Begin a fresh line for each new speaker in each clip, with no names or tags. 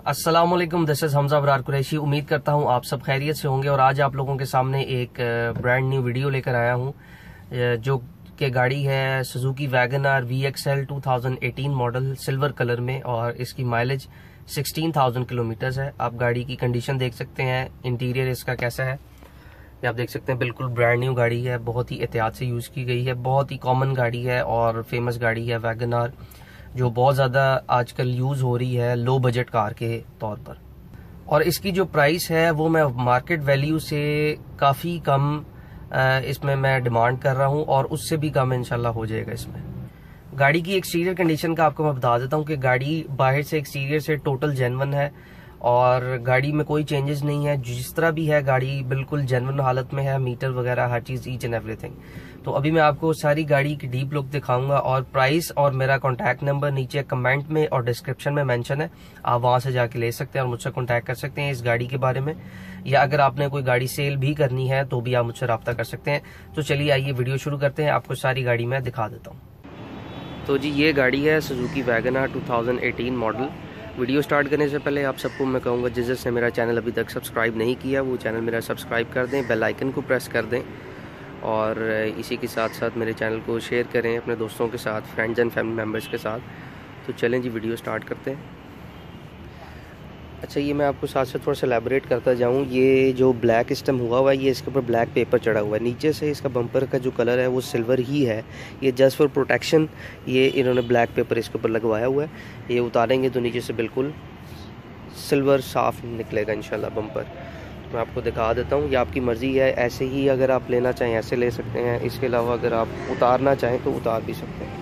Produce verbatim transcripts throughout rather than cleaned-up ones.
अस्सलाम वालेकुम, this is Hamza Abrar Qureshi. उम्मीद करता हूँ आप सब खैरियत से होंगे और आज आप लोगों के सामने एक ब्रांड न्यू वीडियो लेकर आया हूँ जो कि गाड़ी है Suzuki wagon R V X L two thousand eighteen model silver colour में और इसकी माइलेज सोलह हज़ार किलोमीटर है। आप गाड़ी की कंडीशन देख सकते हैं, इंटीरियर इसका कैसा है ये आप देख सकते हैं। बिल्कुल ब्रांड न्यू गाड़ी है, बहुत ही एहतियात से यूज की गई है, बहुत ही कॉमन गाड़ी है और फेमस गाड़ी है वैगन आर, जो बहुत ज़्यादा आजकल यूज़ हो रही है लो बजट कार के तौर पर। और इसकी जो प्राइस है वो मैं मार्केट वैल्यू से काफ़ी कम इसमें मैं डिमांड कर रहा हूँ और उससे भी कम इंशाल्लाह हो जाएगा इसमें। गाड़ी की एक्सटीरियर कंडीशन का आपको मैं बता देता हूँ कि गाड़ी बाहर से एक्सटीरियर से टोटल जेन्युइन है और गाड़ी में कोई चेंजेस नहीं है। जिस तरह भी है गाड़ी बिल्कुल जेन्युइन हालत में है, मीटर वगैरह हर चीज़ ईच एंड एवरीथिंग। तो अभी मैं आपको सारी गाड़ी की डीप लुक दिखाऊंगा और प्राइस और मेरा कॉन्टैक्ट नंबर नीचे कमेंट में और डिस्क्रिप्शन में मेंशन है, आप वहां से जाके ले सकते हैं और मुझसे कॉन्टैक्ट कर सकते हैं इस गाड़ी के बारे में, या अगर आपने कोई गाड़ी सेल भी करनी है तो भी आप मुझसे रब्ता कर सकते हैं। तो चलिए आइए वीडियो शुरू करते हैं, आपको सारी गाड़ी मैं दिखा देता हूँ। तो जी ये गाड़ी है Suzuki wagon R two thousand eighteen model. Video start करने से पहले आप सबको मैं कहूँगा जिस जिसने मेरा चैनल अभी तक सब्सक्राइब नहीं किया वो चैनल मेरा सब्सक्राइब कर दें, बेल आइकन को प्रेस कर दें और इसी के साथ साथ मेरे चैनल को शेयर करें अपने दोस्तों के साथ, फ्रेंड्स एंड फैमिली मेम्बर्स के साथ। तो चलें जी वीडियो स्टार्ट करते हैं। अच्छा, ये मैं आपको साथ से थोड़ा सा एलैबोरेट करता जाऊँ। ये जो ब्लैक सिस्टम हुआ हुआ है ये इसके ऊपर ब्लैक पेपर चढ़ा हुआ है, नीचे से इसका बम्पर का जो कलर है वो सिल्वर ही है। ये जस्ट फॉर प्रोटेक्शन ये इन्होंने ब्लैक पेपर इसके ऊपर लगवाया हुआ है। ये उतारेंगे तो नीचे से बिल्कुल सिल्वर साफ निकलेगा इंशाल्लाह बम्पर। मैं आपको दिखा देता हूँ, ये आपकी मर्ज़ी है, ऐसे ही अगर आप लेना चाहें ऐसे ले सकते हैं। इसके अलावा अगर आप उतारना चाहें तो उतार भी सकते हैं।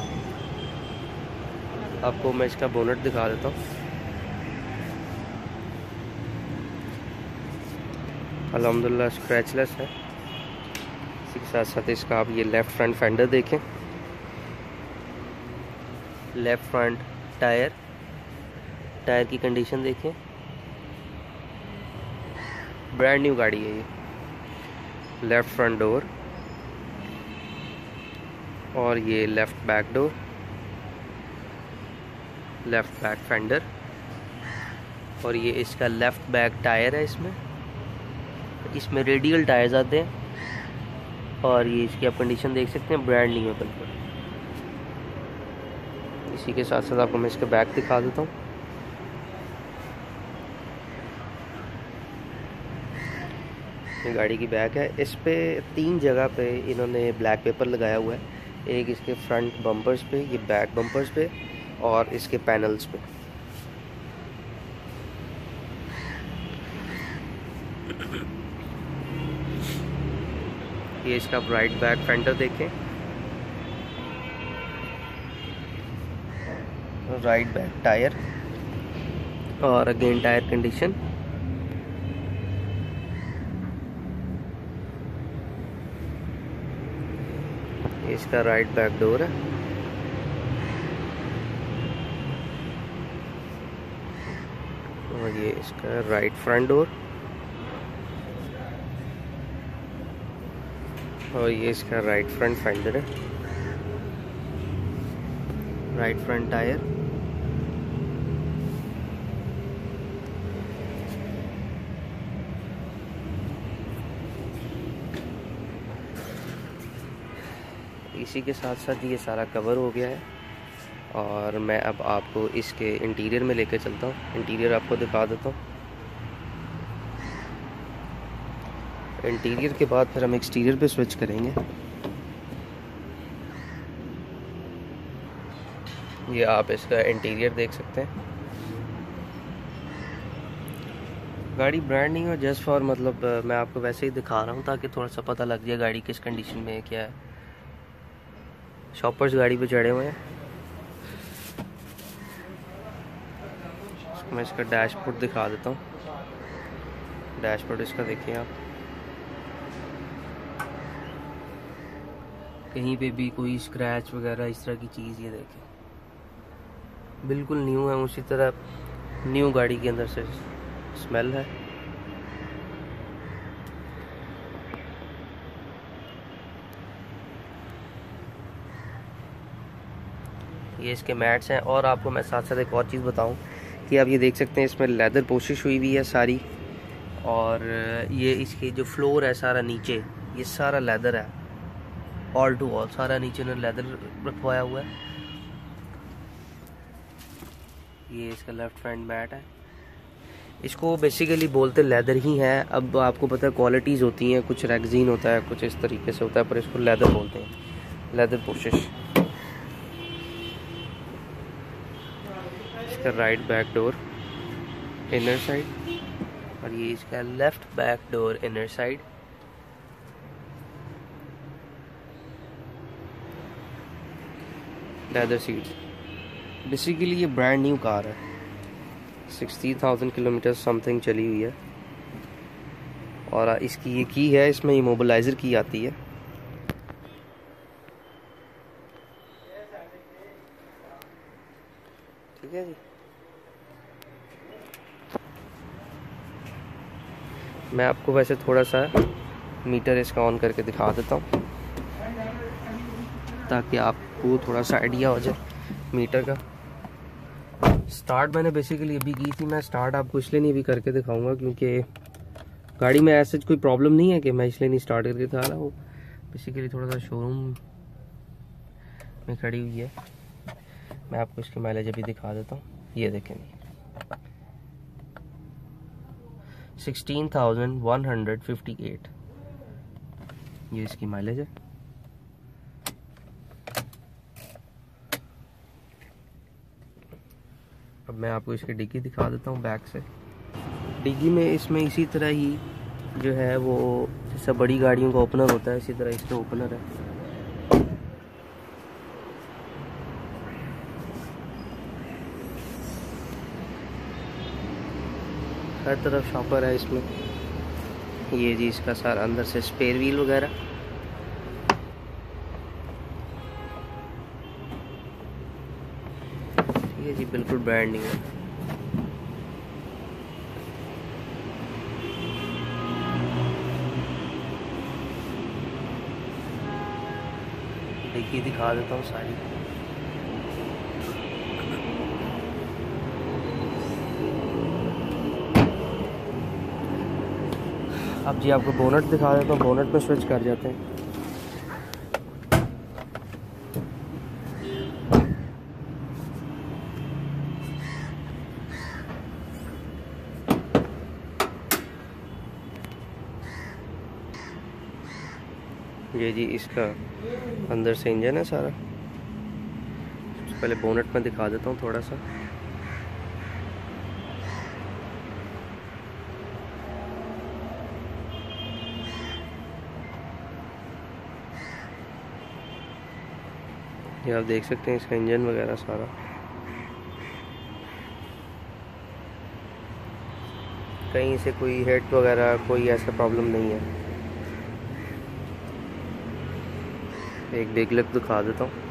आपको मैं इसका बोनट दिखा देता हूँ। अल्हम्दुलिल्लाह स्क्रैचलेस है। इसी के साथ साथ इसका आप ये लेफ़्ट फ्रंट फेंडर देखें, लेफ़्ट फ्रंट टायर टायर की कंडीशन देखें, ब्रांड न्यू गाड़ी है ये। लेफ़्ट फ्रंट डोर और ये left back door, left back fender और ये इसका लेफ़्ट बैक टायर है। इसमें इसमें रेडियल टायर्स आते हैं और ये इसकी आप कंडीशन देख सकते हैं, ब्रांड न्यू है बिल्कुल। इसी के साथ साथ आपको मैं इसका बैक दिखा देता हूँ। ये गाड़ी की बैक है, इस पे तीन जगह पे इन्होंने ब्लैक पेपर लगाया हुआ है, एक इसके फ्रंट बम्पर्स पे, ये बैक बम्पर्स पे और इसके पैनल्स पे। ये इसका राइट बैक फेंडर देखें, राइट बैक टायर और अगेन टायर कंडीशन। इसका राइट बैक डोर है और ये इसका राइट फ्रंट डोर और ये इसका राइट फ्रंट फेंडर है, राइट फ्रंट टायर। इसी के साथ साथ ये सारा कवर हो गया है और मैं अब आपको इसके इंटीरियर में लेकर चलता हूँ। इंटीरियर आपको दिखा देता हूँ। इंटीरियर के बाद फिर हम एक्सटीरियर पे स्विच करेंगे। ये आप इसका इंटीरियर देख सकते हैं। गाड़ी ब्रांड नहीं है, जस्ट फॉर मतलब मैं आपको वैसे ही दिखा रहा हूँ ताकि थोड़ा सा पता लग जाए गाड़ी किस कंडीशन में है, क्या है। शॉपर्स गाड़ी पे चढ़े हुए हैं। मैं इसका डैशबोर्ड दिखा देता हूँ। डैशबोर्ड इसका देखिए आप, कहीं पे भी कोई स्क्रैच वगैरह इस तरह की चीज़ ये देखें बिल्कुल न्यू है। उसी तरह न्यू गाड़ी के अंदर से स्मेल है। ये इसके मैट्स हैं। और आपको मैं साथ साथ एक और चीज़ बताऊं कि आप ये देख सकते हैं इसमें लेदर पोशिश हुई हुई है सारी, और ये इसकी जो फ्लोर है सारा नीचे ये सारा लेदर है, ऑल टू ऑल सारा नीचे ने लेदर रखवाया हुआ है। ये इसका लेफ्ट फ्रंट मैट है, इसको बेसिकली बोलते लेदर ही है। अब आपको पता है क्वालिटीज़ होती हैं, कुछ रेक्जीन होता है, कुछ इस तरीके से होता है, पर इसको लेदर बोलते हैं, लेदर पोशिश। इसका right back door inner side, और ये इसका left back door inner side. Leather seats. Basically ये ब्रांड न्यू कार है, सिक्सटी थाउजेंड किलोमीटर समथिंग चली हुई है, और इसकी ये की है, इसमें इमोबिलाइजर की आती है। ठीक है जी, मैं आपको वैसे थोड़ा सा मीटर इसका ऑन करके दिखा देता हूँ ताकि आपको थोड़ा सा आइडिया हो जाए मीटर का। स्टार्ट मैंने बेसिकली अभी की थी, मैं स्टार्ट आपको इसलिए नहीं भी करके दिखाऊंगा क्योंकि गाड़ी में ऐसे कोई प्रॉब्लम नहीं है कि मैं इसलिए नहीं स्टार्ट करके दिखा रहा हूँ। बेसिकली थोड़ा सा शोरूम में खड़ी हुई है, मैं आपको इसकी माइलेज अभी दिखा देता हूँ। ये देखें, sixteen thousand one hundred fifty eight ये इसकी माइलेज है। अब मैं आपको इसकी डिग्गी दिखा देता हूँ बैक से। डिग्गी में इसमें इसी तरह ही जो है वो जैसा बड़ी गाड़ियों का ओपनर होता है, इसी तरह इसका ओपनर है। हर तरफ शॉपर है इसमें। ये जी इसका सारा अंदर से स्पेयर व्हील वगैरह। ये जी बिल्कुल ब्रांड न्यू है। देखिए दिखा देता हूँ सारी। अब जी आपको बोनट दिखा देता हूँ, बोनट पे स्विच कर जाते हैं। ये जी इसका अंदर से इंजन है सारा। पहले बोनट में दिखा देता हूँ थोड़ा सा। ये आप देख सकते हैं इसका इंजन वगैरह सारा। कहीं से कोई हेड वगैरह कोई ऐसा प्रॉब्लम नहीं है। एक बिग लुक दिखा देता हूँ।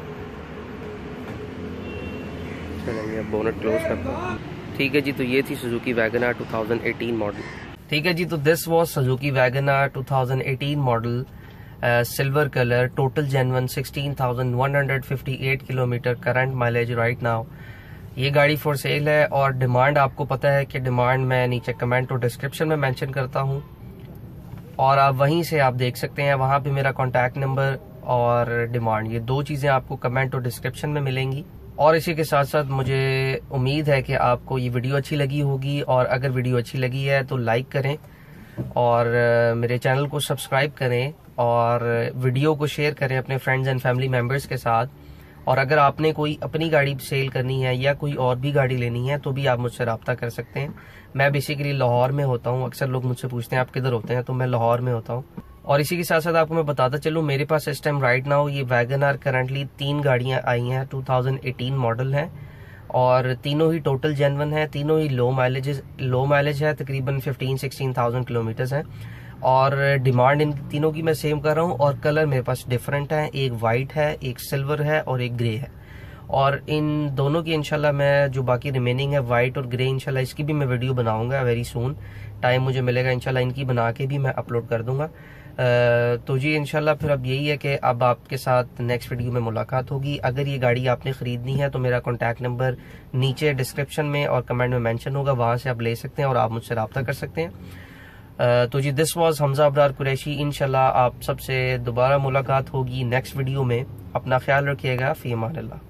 चलेंगे अब बोनट क्लोज करता हूँ। ठीक है जी, तो ये थी Suzuki wagon R two thousand eighteen model. ठीक है जी, तो this was Suzuki wagon R two thousand eighteen model, silver colour, total genuine, sixteen thousand one hundred fifty eight kilometer current mileage right now. ये गाड़ी for sale है, और demand आपको पता है कि डिमांड मैं नीचे कमेंट और डिस्क्रिप्शन में मेंशन करता हूँ, और आप वहीं से आप देख सकते हैं। वहाँ पे मेरा कॉन्टैक्ट नंबर और डिमांड, ये दो चीज़ें आपको कमेंट और डिस्क्रिप्शन में मिलेंगी। और इसी के साथ साथ मुझे उम्मीद है कि आपको ये वीडियो अच्छी लगी होगी, और अगर वीडियो अच्छी लगी है तो लाइक करें और मेरे चैनल को सब्सक्राइब करें, और वीडियो को शेयर करें अपने फ्रेंड्स एंड फैमिली मेम्बर्स के साथ। और अगर आपने कोई अपनी गाड़ी सेल करनी है या कोई और भी गाड़ी लेनी है तो भी आप मुझसे रब्ता कर सकते हैं। मैं बेसिकली लाहौर में होता हूँ। अक्सर लोग मुझसे पूछते हैं आप किधर होते हैं, तो मैं लाहौर में होता हूँ। और इसी के साथ साथ आपको मैं बताता चलूँ, मेरे पास इस टाइम राइट नाउ ये वैगन आर करंटली तीन गाड़ियाँ आई हैं, टू थाउजेंड एटीन मॉडल हैं, और तीनों ही टोटल जेन्युइन है, तीनों ही लो माइलेज लो माइलेज है, तकरीबन फिफ्टीन सिक्सटीन थाउजेंड किलोमीटर्स है। और डिमांड इन तीनों की मैं सेम कर रहा हूँ, और कलर मेरे पास डिफरेंट है, एक वाइट है, एक सिल्वर है और एक ग्रे है। और इन दोनों की इंशाल्लाह मैं जो बाकी रिमेनिंग है वाइट और ग्रे, इंशाल्लाह इसकी भी मैं वीडियो बनाऊंगा वेरी सून। टाइम मुझे मिलेगा इंशाल्लाह इनकी बना के भी मैं अपलोड कर दूंगा। तो जी इंशाल्लाह फिर अब यही है कि अब आपके साथ नेक्स्ट वीडियो में मुलाकात होगी। अगर ये गाड़ी आपने खरीदनी है तो मेरा कॉन्टैक्ट नंबर नीचे डिस्क्रिप्शन में और कमेंट में मेंशन होगा, वहां से आप ले सकते हैं और आप मुझसे रब्ता कर सकते हैं। तो जी दिस वाज हमजा अबरार कुरैशी। इंशाल्लाह आप सबसे दोबारा मुलाकात होगी नेक्स्ट वीडियो में। अपना ख्याल रखिएगा। फी अमान अल्लाह।